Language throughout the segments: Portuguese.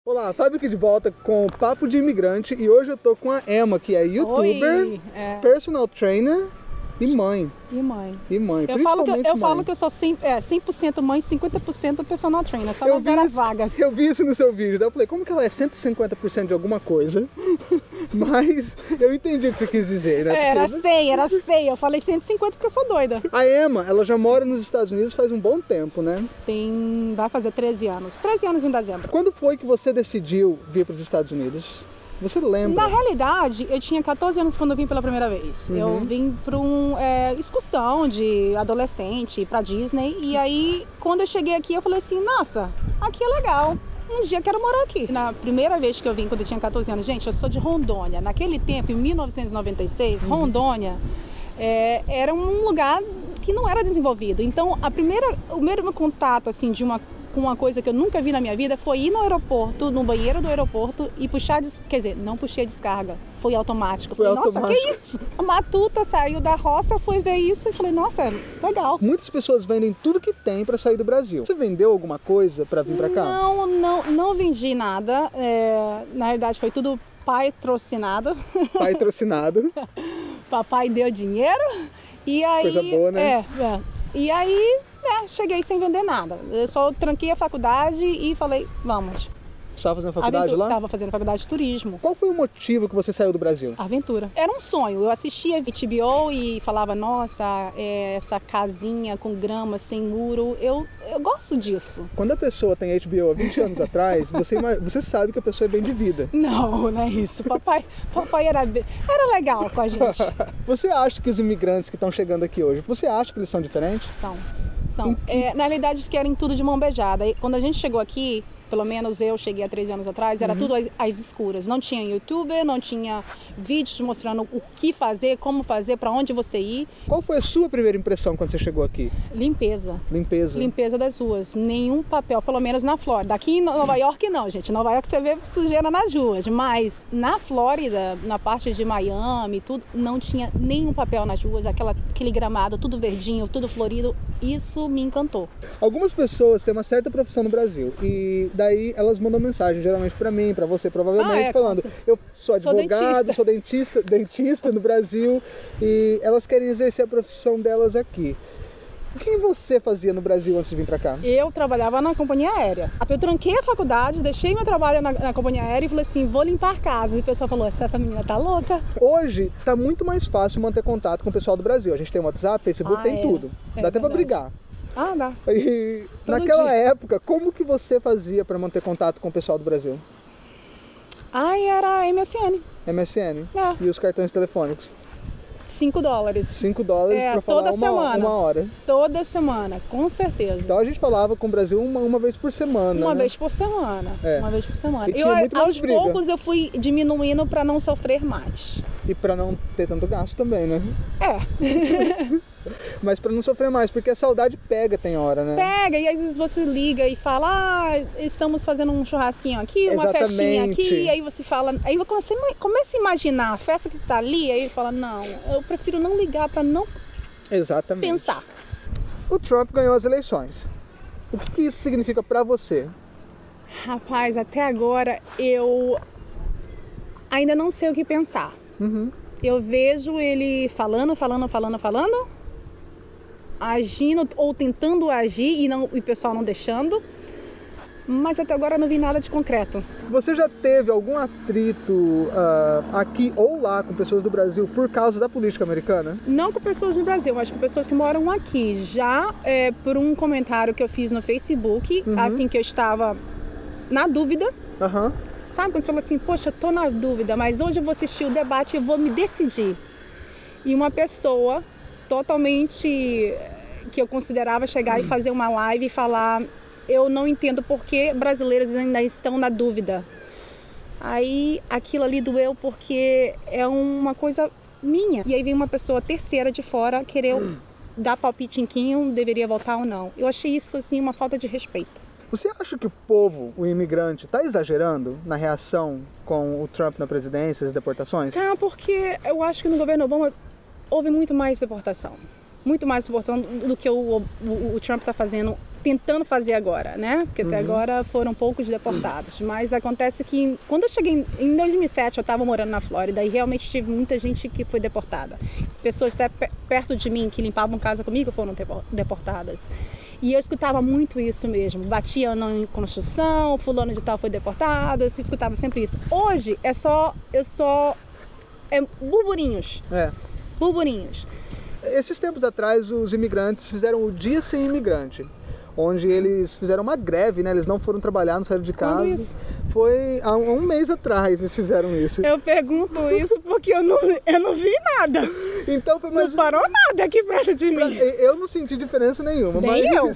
Olá, Fábio aqui de volta com o Papo de Imigrante e hoje eu tô com a Emma, que é youtuber, Oi, personal trainer e mãe. E mãe. E mãe, Eu falo que eu sou 100% mãe, 50% personal trainer, só nas horas vagas. Eu vi isso no seu vídeo, daí eu falei, como que ela é 150% de alguma coisa? Mas eu entendi o que você quis dizer, né? Era 100, eu falei 150 porque eu sou doida. A Emma, ela já mora nos Estados Unidos faz um bom tempo, né? Vai fazer 13 anos, 13 anos em dezembro. Quando foi que você decidiu vir para os Estados Unidos? Você lembra? Na realidade, eu tinha 14 anos quando eu vim pela primeira vez. Eu vim para uma excursão de adolescente para Disney. E aí, quando eu cheguei aqui, eu falei assim, nossa, aqui é legal. Um dia eu quero morar aqui. Na primeira vez que eu vim, quando eu tinha 14 anos, gente, eu sou de Rondônia. Naquele tempo, em 1996, Rondônia era um lugar que não era desenvolvido. Então, o primeiro contato, assim, com uma coisa que eu nunca vi na minha vida foi ir no aeroporto, no banheiro do aeroporto e puxar, quer dizer, não puxei a descarga, foi automático. Falei, nossa, que isso? A Matuta saiu da roça, foi ver isso e falei, nossa, legal. Muitas pessoas vendem tudo que tem para sair do Brasil. Você vendeu alguma coisa para vir para cá? Não vendi nada, na realidade foi tudo patrocinado. Patrocinado. Papai deu dinheiro e aí... Coisa boa, né? E aí... cheguei sem vender nada. Eu só tranquei a faculdade e falei, vamos. Você estava fazendo faculdade lá? Estava fazendo faculdade de turismo. Qual foi o motivo que você saiu do Brasil? Aventura. Era um sonho. Eu assistia HBO e falava, nossa, essa casinha com grama, sem muro, eu gosto disso. Quando a pessoa tem HBO há 20 anos atrás, você sabe que a pessoa é bem de vida. Não é isso. Papai era legal com a gente. Você acha que os imigrantes que estão chegando aqui hoje, você acha que eles são diferentes? São. Na realidade, eles querem tudo de mão beijada. E quando a gente chegou aqui, pelo menos eu cheguei há 13 anos atrás, era tudo às escuras. Não tinha youtuber, não tinha vídeos mostrando o que fazer, como fazer, para onde você ir. Qual foi a sua primeira impressão quando você chegou aqui? Limpeza. Limpeza? Limpeza das ruas. Nenhum papel, pelo menos na Flórida. Aqui em Nova York não, gente. Em Nova York você vê sujeira nas ruas. Mas na Flórida, na parte de Miami, tudo, não tinha nenhum papel nas ruas. Aquele gramado, tudo verdinho, tudo florido. Isso me encantou. Algumas pessoas têm uma certa profissão no Brasil e daí elas mandam mensagem, geralmente para mim, para você provavelmente, falando, eu sou advogado, sou dentista no Brasil e elas querem exercer a profissão delas aqui. O que você fazia no Brasil antes de vir para cá? Eu trabalhava na companhia aérea. Eu tranquei a faculdade, deixei meu trabalho na companhia aérea e falei assim, vou limpar casa. E o pessoal falou, essa menina tá louca? Hoje tá muito mais fácil manter contato com o pessoal do Brasil. A gente tem WhatsApp, Facebook, tem tudo. Dá até para brigar. Dá. E naquela época, como que você fazia para manter contato com o pessoal do Brasil? Era MSN. MSN? E os cartões telefônicos? $5. $5 para falar uma hora. Toda semana, com certeza. Então a gente falava com o Brasil uma vez por semana. Uma vez por semana. Uma vez por semana. E aos poucos eu fui diminuindo para não sofrer mais. E para não ter tanto gasto também, né? Mas para não sofrer mais, porque a saudade pega, tem hora, né? Pega, e às vezes você liga e fala, estamos fazendo um churrasquinho aqui, uma festinha aqui, e aí você fala, aí você começa a imaginar a festa que está ali, aí fala, não, eu prefiro não ligar para não pensar. O Trump ganhou as eleições. O que isso significa para você? Rapaz, até agora eu ainda não sei o que pensar. Eu vejo ele falando, agindo ou tentando agir e o pessoal não deixando, mas até agora não vi nada de concreto. Você já teve algum atrito aqui ou lá com pessoas do Brasil por causa da política americana? Não com pessoas do Brasil, mas com pessoas que moram aqui. Já por um comentário que eu fiz no Facebook, assim que eu estava na dúvida. Sabe quando você fala assim, poxa, eu tô na dúvida, mas hoje eu vou assistir o debate e eu vou me decidir. E uma pessoa totalmente que eu considerava chegar e fazer uma live e falar, eu não entendo por que brasileiros ainda estão na dúvida. Aí aquilo ali doeu porque é uma coisa minha. E aí vem uma pessoa terceira de fora querer dar palpite em quem deveria votar ou não. Eu achei isso assim uma falta de respeito. Você acha que o povo, o imigrante, está exagerando na reação com o Trump na presidência, as deportações? Porque eu acho que no governo Obama houve muito mais deportação. muito mais importante do que o Trump está fazendo, tentando fazer agora, né? Porque até agora foram poucos deportados. Mas acontece que quando eu cheguei em 2007, eu estava morando na Flórida e realmente tive muita gente que foi deportada. Pessoas até perto de mim que limpavam casa comigo foram deportadas. E eu escutava muito isso mesmo. Batia em construção, fulano de tal foi deportado, eu escutava sempre isso. Hoje é burburinhos. Burburinhos. Esses tempos atrás, os imigrantes fizeram o Dia Sem Imigrante, onde eles fizeram uma greve, né? Eles não foram trabalhar, não saíram de casa. Quando isso? Foi há um mês atrás eles fizeram isso. Eu pergunto isso porque eu não vi nada. Então, não parou nada aqui perto de mim. Eu não senti diferença nenhuma. Nem eu.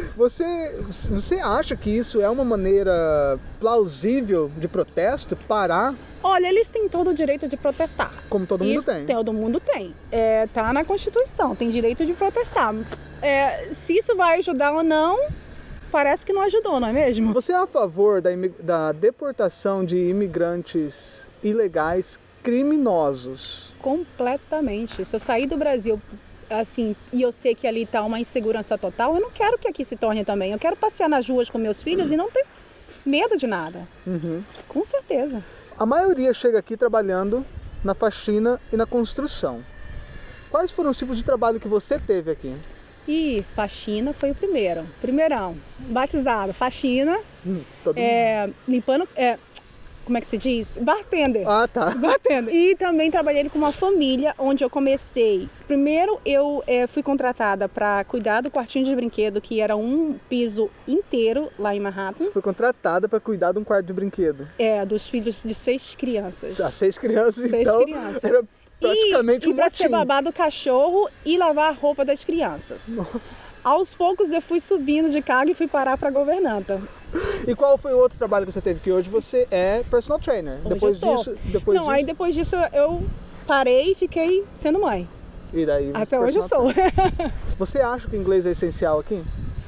Você acha que isso é uma maneira plausível de protesto? Parar? Olha, eles têm todo o direito de protestar. Como todo mundo tem. Todo mundo tem. Tá na Constituição, tem direito de protestar. Se isso vai ajudar ou não, parece que não ajudou, não é mesmo? Você é a favor da deportação de imigrantes ilegais criminosos? Completamente. Se eu sair do Brasil, assim, e eu sei que ali tá uma insegurança total, eu não quero que aqui se torne também. Eu quero passear nas ruas com meus filhos e não ter medo de nada. Com certeza. A maioria chega aqui trabalhando na faxina e na construção. Quais foram os tipos de trabalho que você teve aqui? Faxina foi o primeirão, batizado, faxina, limpando, como é que se diz? Bartender. Ah, tá. Bartender. E também trabalhei com uma família, onde eu comecei, primeiro eu fui contratada para cuidar do quartinho de brinquedo, que era um piso inteiro lá em Manhattan. Você foi contratada para cuidar de um quarto de brinquedo? Dos filhos de 6 crianças. 6 crianças, 6 então, crianças. Era praticamente e para ser babá do cachorro e lavar a roupa das crianças. Nossa. Aos poucos eu fui subindo de cargo e fui parar para governanta. E qual foi o outro trabalho que você teve? Que hoje você é personal trainer. Depois disso eu parei e fiquei sendo mãe. E daí até hoje eu sou. Você acha que o inglês é essencial aqui?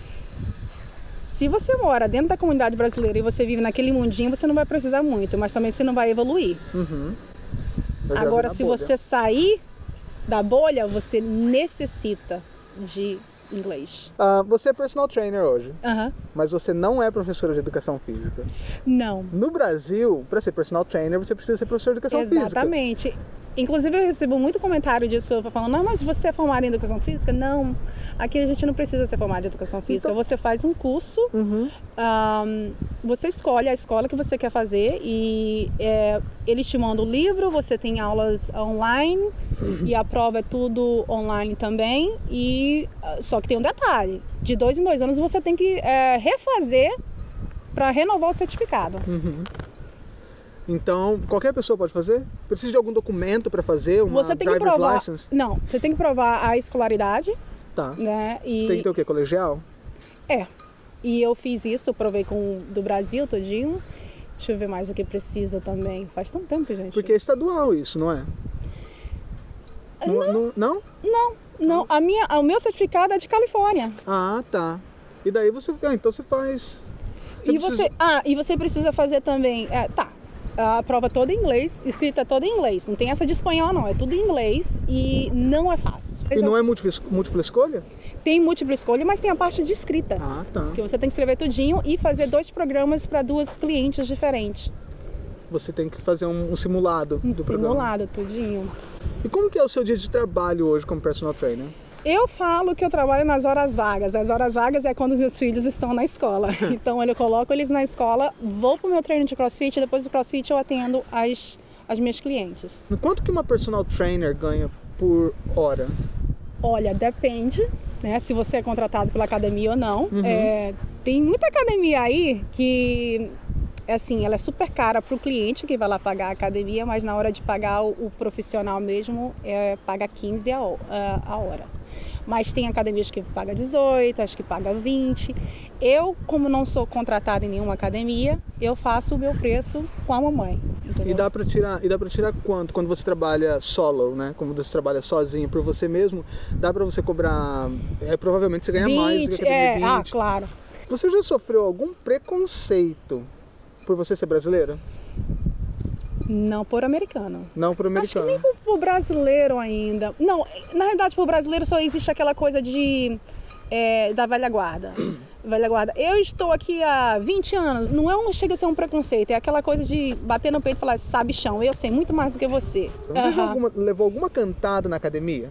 Se você mora dentro da comunidade brasileira e você vive naquele mundinho, você não vai precisar muito, mas também você não vai evoluir. Agora, se você sair da bolha, você necessita de inglês. Você é personal trainer hoje, Aham. mas você não é professora de educação física. Não. No Brasil, para ser personal trainer, você precisa ser professor de educação física. Exatamente. Inclusive, eu recebo muito comentário disso, falando, não, mas você é formada em educação física? Não, aqui a gente não precisa ser formado em educação física. Então, você faz um curso, você escolhe a escola que você quer fazer e eles te mandam o livro, você tem aulas online e a prova é tudo online também. Só que tem um detalhe, de 2 em 2 anos você tem que refazer para renovar o certificado. Então, qualquer pessoa pode fazer? Precisa de algum documento para fazer? Você tem que provar. Não, você tem que provar a escolaridade. Tá. Né? Você tem que ter o quê? Colegial? E eu fiz isso, eu provei do Brasil todinho. Deixa eu ver mais o que precisa também. Faz tanto tempo, gente. Porque é estadual isso, não é? Não? Não. O meu certificado é de Califórnia. Ah, tá. E daí você... então você faz... E você precisa fazer também... A prova toda em inglês, escrita toda em inglês. Não tem essa de espanhol, não. É tudo em inglês e não é fácil. E não é múltipla escolha? Tem múltipla escolha, mas tem a parte de escrita. Ah, tá. Que você tem que escrever tudinho e fazer 2 programas para 2 clientes diferentes. Você tem que fazer um simulado do programa. Simulado, tudinho. E como que é o seu dia de trabalho hoje como personal trainer? Eu falo que eu trabalho nas horas vagas. As horas vagas é quando os meus filhos estão na escola. Então eu coloco eles na escola, vou pro meu treino de crossfit, depois do crossfit eu atendo as minhas clientes. Quanto que uma personal trainer ganha por hora? Olha, depende, né? Se você é contratado pela academia ou não. Tem muita academia aí que... assim, ela é super cara para o cliente que vai lá pagar a academia, mas na hora de pagar o profissional mesmo, paga 15 a hora. Mas tem academias que paga 18, acho que paga 20. Eu, como não sou contratada em nenhuma academia, eu faço o meu preço com a mamãe. Entendeu? E dá para tirar quanto? Quando você trabalha solo, né? Como você trabalha sozinho por você mesmo, dá para você cobrar, provavelmente você ganha 20, mais do que academia 20. Claro. Você já sofreu algum preconceito por você ser brasileira? Não por americano. Não por americano. Acho que nem por brasileiro ainda. Não, na verdade, por brasileiro só existe aquela coisa da velha guarda. Velha guarda. Eu estou aqui há 20 anos. Não chega a ser um preconceito. É aquela coisa de bater no peito e falar, sabe chão, eu sei muito mais do que você. Você já levou alguma cantada na academia?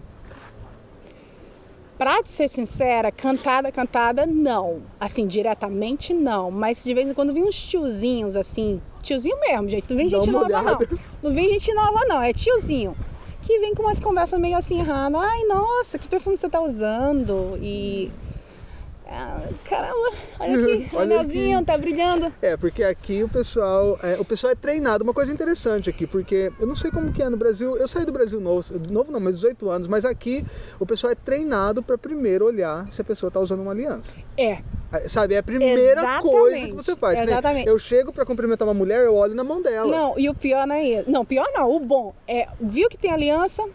Pra ser sincera, cantada, não. Assim, diretamente, não. Mas de vez em quando vem uns tiozinhos, assim. Tiozinho mesmo, gente. Não vem gente nova, não. Não vem gente nova, não. É tiozinho. Que vem com umas conversas meio assim, erradas. Ai, nossa, que perfume você tá usando? E... caramba, olha aqui, o anelzinho tá brilhando. Porque aqui o pessoal é treinado. Uma coisa interessante aqui, porque eu não sei como que é no Brasil. Eu saí do Brasil novo não, mas 18 anos. Mas aqui o pessoal é treinado para primeiro olhar se a pessoa tá usando uma aliança. Sabe, é a primeira coisa que você faz. Exatamente. Eu chego para cumprimentar uma mulher, eu olho na mão dela. Não, e o pior não é isso. Não, pior não, o bom é, viu que tem aliança,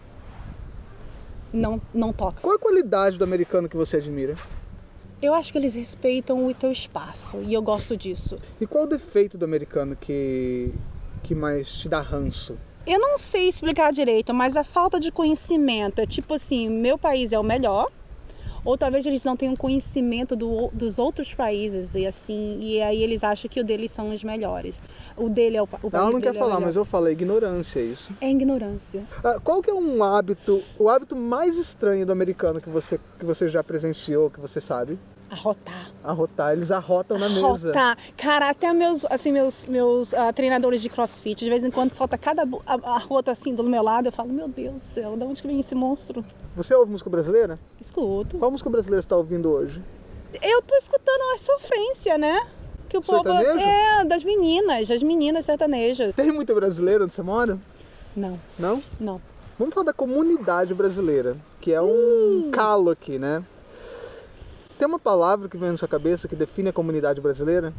não toca. Qual a qualidade do americano que você admira? Eu acho que eles respeitam o teu espaço e eu gosto disso. E qual o defeito do americano que mais te dá ranço? Eu não sei explicar direito, mas a falta de conhecimento é tipo assim, meu país é o melhor, ou talvez eles não tenham conhecimento dos outros países e assim, e aí eles acham que o deles são os melhores. O dele é o país dele. Não quer falar, mas eu falei ignorância, isso. É ignorância. Qual que é o hábito mais estranho do americano que você já presenciou, que você sabe? Arrotar. Eles arrotam na mesa. Cara, até meus treinadores de crossfit, de vez em quando solta cada arrota assim do meu lado, eu falo, meu Deus do céu, de onde que vem esse monstro? Você ouve música brasileira? Escuto. Qual música brasileira você está ouvindo hoje? Eu tô escutando a sofrência, né? Que o sertanejo? Povo das meninas sertanejas. Tem muito brasileiro onde você mora? Não. Não? Não. Vamos falar da comunidade brasileira, que é um calo aqui, né? Tem uma palavra que vem na sua cabeça que define a comunidade brasileira?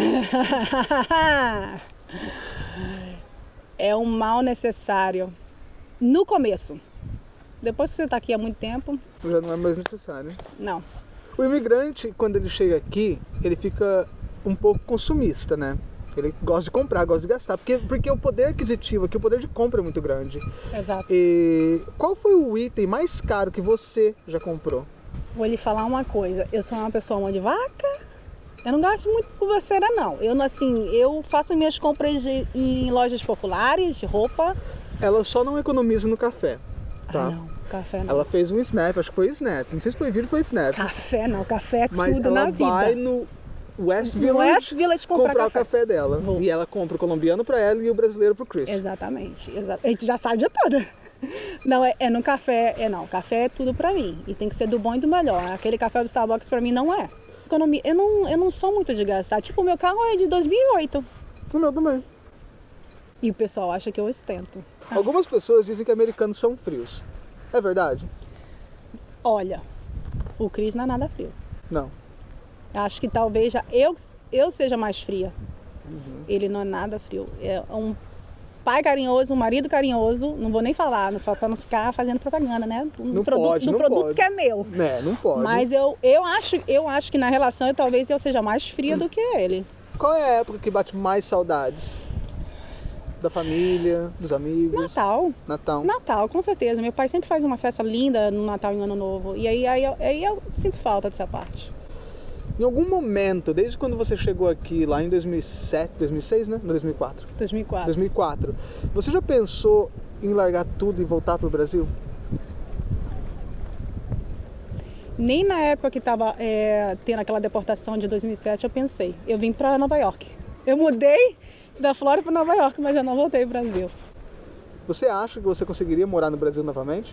É um mal necessário. No começo. Depois que você está aqui há muito tempo... Já não é mais necessário. Não. O imigrante, quando ele chega aqui, ele fica um pouco consumista, né? Ele gosta de comprar, gosta de gastar. Porque o poder aquisitivo aqui, o poder de compra é muito grande. Exato. E qual foi o item mais caro que você já comprou? Vou lhe falar uma coisa, eu sou uma pessoa mão de vaca, eu não gasto muito com besteira não. Eu faço minhas compras em lojas populares, de roupa. Ela só não economiza no café, tá? Não, café não. Ela fez um Snap, acho que foi Snap, não sei se foi vídeo ou foi Snap. Café não, café é tudo na vida. Mas ela vai no West Village comprar o café dela. E ela compra o colombiano para ela e o brasileiro pro Chris. Exatamente. A gente já sabe de tudo. Não, no café, café é tudo pra mim. E tem que ser do bom e do melhor. Aquele café do Starbucks pra mim não é. Economia, eu não sou muito de gastar. Tipo, o meu carro é de 2008. O meu também. E o pessoal acha que eu ostento. Algumas pessoas dizem que americanos são frios. É verdade? Olha, o Chris não é nada frio. Não. Acho que talvez eu seja mais fria. Uhum. Ele não é nada frio. É um pai carinhoso, um marido carinhoso, não vou nem falar, para não ficar fazendo propaganda, né? Do produto que é meu. Não pode. Mas eu acho que na relação talvez eu seja mais fria do que ele. Qual é a época que bate mais saudades? Da família, dos amigos? Natal, com certeza. Meu pai sempre faz uma festa linda no Natal e no Ano Novo. E aí eu sinto falta dessa parte. Em algum momento, desde quando você chegou aqui, lá em 2007, 2006, né? 2004? 2004. Você já pensou em largar tudo e voltar para o Brasil? Nem na época que estava tendo aquela deportação de 2007 eu pensei. Eu vim para Nova York. Eu mudei da Flórida para Nova York, mas eu não voltei para o Brasil. Você acha que você conseguiria morar no Brasil novamente?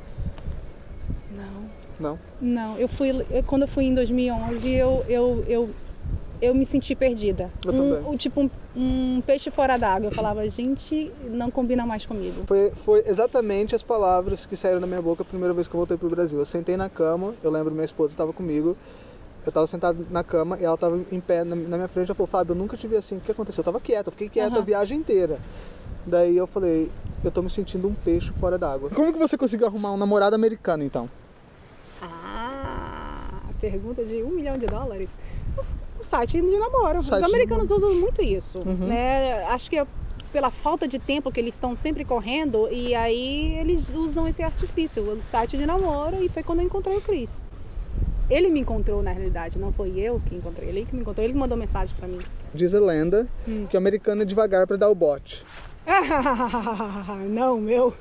Não? Não, quando eu fui em 2011, eu me senti perdida. Eu também. Tipo um peixe fora d'água. Eu falava, gente, não combina mais comigo. Foi exatamente as palavras que saíram da minha boca a primeira vez que eu voltei pro Brasil. Eu sentei na cama, eu lembro minha esposa estava comigo, eu estava sentado na cama e ela estava em pé na minha frente. Ela falou, Fábio, eu nunca te vi assim, o que aconteceu? Eu estava quieta, eu fiquei quieta a viagem inteira. Daí eu falei, eu tô me sentindo um peixe fora d'água. Como que você conseguiu arrumar um namorado americano então? Pergunta de $1 milhão. O site de namoro. Os americanos usam muito isso, né? Acho que pela falta de tempo que eles estão sempre correndo, e aí eles usam esse artifício, o site de namoro, e foi quando eu encontrei o Chris. Ele me encontrou, na realidade, não foi eu que encontrei, ele que me encontrou, ele que mandou mensagem pra mim. Diz a lenda que o americano é devagar pra dar o bote. Não, meu.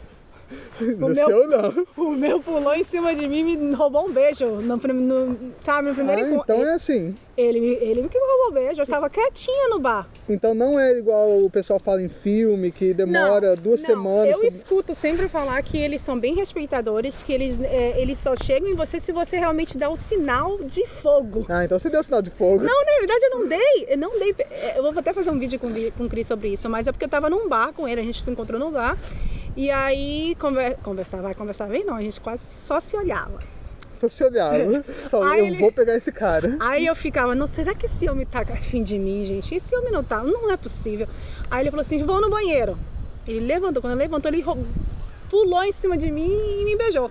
O meu pulou em cima de mim e me roubou um beijo. Sabe, no primeiro encontro. Então é assim. Ele que me roubou o beijo. Eu estava quietinha no bar. Então não é igual o pessoal fala em filme, que demora 2 semanas. Eu escuto sempre falar que eles são bem respeitadores, que eles só chegam em você se você realmente dá o sinal de fogo. Então você deu o sinal de fogo. Não, na verdade eu não dei. Eu vou até fazer um vídeo com o Chris sobre isso, mas é porque eu estava num bar com ele, a gente se encontrou no bar. E aí, conversar bem não, a gente quase só se olhava. Só se olhava, vou pegar esse cara. Aí eu ficava, não, será que esse homem tá afim de mim, gente? Esse homem não tá, não é possível. Aí ele falou assim, vou no banheiro. Ele levantou, quando ele levantou, ele pulou em cima de mim e me beijou.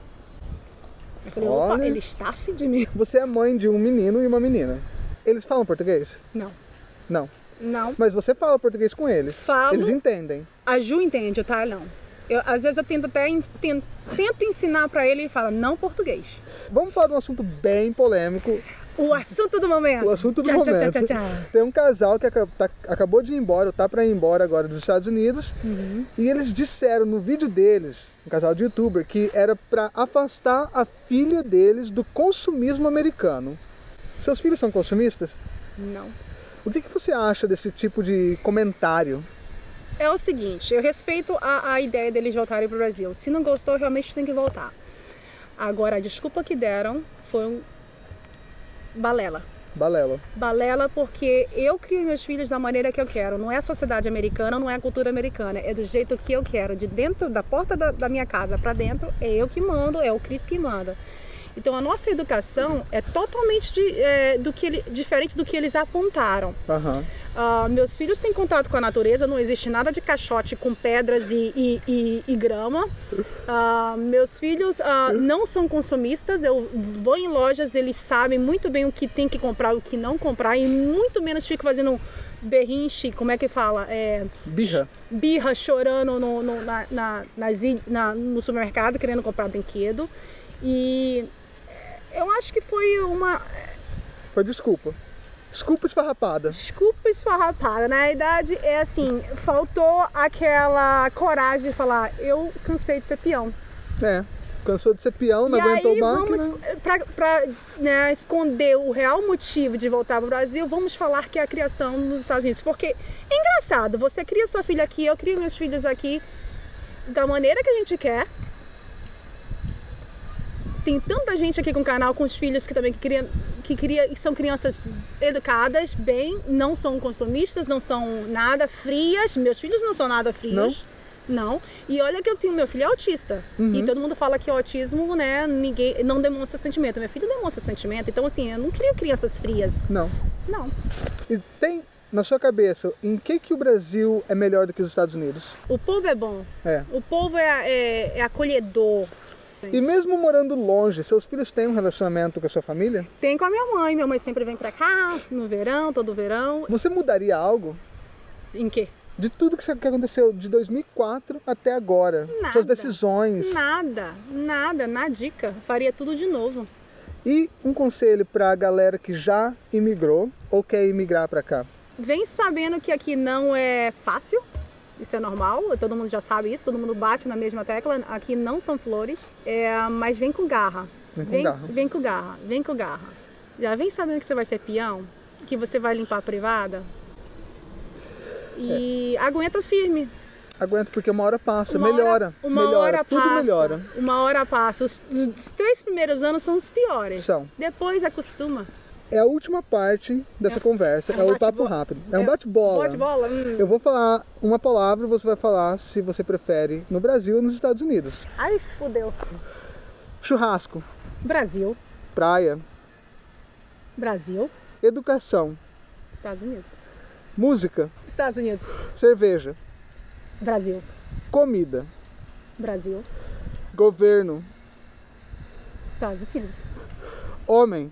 Eu falei, opa, ele está afim de mim. Você é mãe de um menino e uma menina. Eles falam português? Não. Não. Mas você fala português com eles? Falo. Eles entendem? A Ju entende, o Thay não. Às vezes eu tento até ensinar pra ele e fala não português. Vamos falar de um assunto bem polêmico. O assunto do momento. O assunto do momento. Tem um casal que acabou de ir embora, ou tá pra ir embora agora dos Estados Unidos. E eles disseram no vídeo deles, um casal de youtuber, que era pra afastar a filha deles do consumismo americano. Seus filhos são consumistas? Não. O que você acha desse tipo de comentário? É o seguinte, eu respeito a ideia deles voltarem pro Brasil. Se não gostou, realmente tem que voltar. Agora, a desculpa que deram foi balela. Balela porque eu crio meus filhos da maneira que eu quero. Não é a sociedade americana, não é a cultura americana. É do jeito que eu quero. De dentro da porta da minha casa para dentro, é eu que mando, é o Chris que manda. Então a nossa educação é totalmente diferente do que eles apontaram. Meus filhos têm contato com a natureza, não existe nada de caixote com pedras e grama. Meus filhos não são consumistas, eu vou em lojas, eles sabem muito bem o que tem que comprar e o que não comprar, e muito menos fico fazendo berrinche, como é que fala? Birra, chorando no supermercado, querendo comprar brinquedo. E eu acho que foi Foi desculpa. Desculpa esfarrapada. Na verdade, é assim, faltou aquela coragem de falar, eu cansei de ser peão. Cansou de ser peão, não aguentou máquina. Pra esconder o real motivo de voltar para o Brasil, vamos falar que é a criação nos Estados Unidos. Porque é engraçado, você cria sua filha aqui, eu crio meus filhos aqui da maneira que a gente quer. Tem tanta gente aqui com o canal, com os filhos que também são crianças educadas, bem, não são consumistas, não são nada frias. Meus filhos não são nada frios. Não. E olha que eu tenho, meu filho é autista. E todo mundo fala que o autismo, né, ninguém não demonstra sentimento. Meu filho demonstra sentimento. Então, assim, eu não crio crianças frias. Não. E tem na sua cabeça, em que o Brasil é melhor do que os Estados Unidos? O povo é bom. O povo é acolhedor. E mesmo morando longe, seus filhos têm um relacionamento com a sua família? Tem com a minha mãe. Minha mãe sempre vem pra cá, no verão, todo verão. Você mudaria algo? Em quê? De tudo que aconteceu de 2004 até agora. Nada. Suas decisões. Nada, na dica. Faria tudo de novo. E um conselho pra galera que já imigrou ou quer imigrar pra cá? Vem sabendo que aqui não é fácil. Isso é normal, todo mundo já sabe isso, todo mundo bate na mesma tecla. Aqui não são flores, mas vem com garra. Vem com garra. Já vem sabendo que você vai ser peão, que você vai limpar a privada. E aguenta firme. Aguenta porque uma hora passa, melhora. Tudo melhora. Uma hora passa. Os 3 primeiros anos são os piores. Depois acostuma. É a última parte dessa conversa, é o papo rápido. É um bate-bola. Bate-bola? Eu vou falar uma palavra e você vai falar se você prefere no Brasil ou nos Estados Unidos. Ai, fudeu. Churrasco. Brasil. Praia. Brasil. Educação. Estados Unidos. Música. Estados Unidos. Cerveja. Brasil. Comida. Brasil. Governo. Estados Unidos. Homem.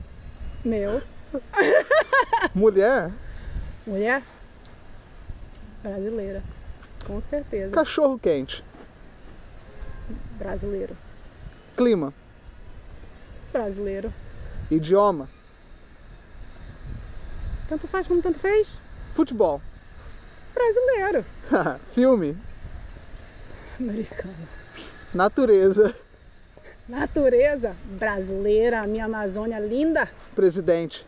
Meu. Mulher. Brasileira, com certeza. Cachorro quente. Brasileiro. Clima. Brasileiro. Idioma. Tanto faz como tanto fez. Futebol. Brasileiro. Filme. Americano. Natureza. Natureza. Brasileira. A minha Amazônia linda. Presidente.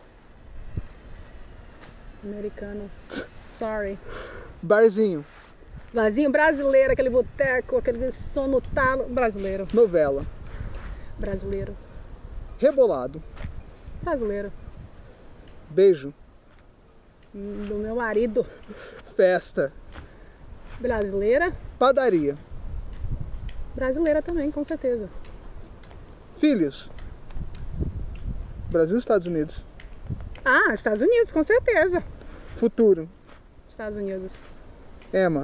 Americano. Sorry. Barzinho. Barzinho brasileiro, aquele boteco, aquele som no talo. Brasileiro. Novela. Brasileiro. Rebolado. Brasileiro. Beijo. Do meu marido. Festa. Brasileira. Padaria. Brasileira também, com certeza. Filhos. Brasil ou Estados Unidos? Ah, Estados Unidos, com certeza. Futuro. Estados Unidos. Emma.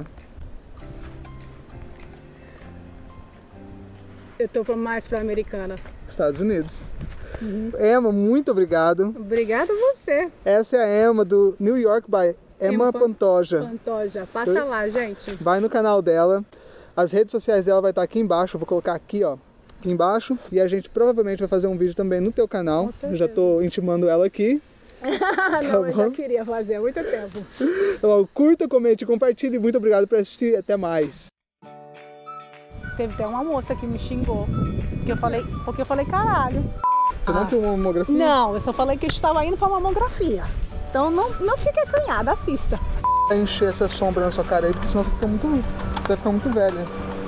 Eu tô mais pra americana. Estados Unidos. Emma, muito obrigado. Obrigada a você. Essa é a Emma do New York by Emma Pantoja. Pantoja. Passa lá, gente. Vai no canal dela. As redes sociais dela vai estar aqui embaixo. Eu vou colocar aqui, ó. Aqui embaixo. E a gente provavelmente vai fazer um vídeo também no teu canal. Eu já tô intimando ela aqui. Não, eu já queria fazer há muito tempo. Então, curta, comente e compartilhe. Muito obrigado por assistir. Até mais. Teve até uma moça que me xingou. Porque eu falei caralho. Você não filmou uma mamografia? Não, eu só falei que eu estava indo pra mamografia. Então não fique acanhada, assista. Vai encher essa sombra na sua cara aí, porque senão você vai ficar muito velha.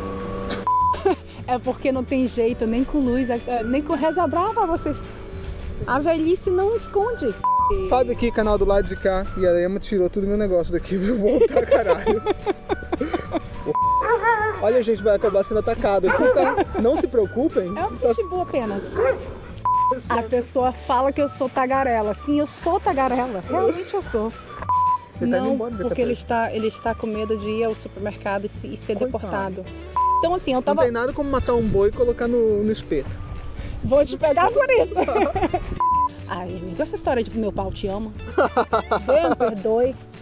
É porque não tem jeito, nem com luz, nem com reza brava você. A velhice não esconde. Sabe aqui, canal do lado de cá, e a Emma tirou tudo meu negócio daqui, vou voltar, caralho. Olha, a gente vai acabar sendo atacado aqui, tá? Não se preocupem. É um pitbull apenas. A pessoa fala que eu sou tagarela. Sim, eu sou tagarela. Realmente eu sou. Ele não, tá indo embora, porque ele está com medo de ir ao supermercado e ser Coitado. deportado. Então assim, eu tava... Não tem nada como matar um boi e colocar no espeto. Vou te pegar por isso. Ai, amigo, essa história de meu pau te ama. Deus me perdoe.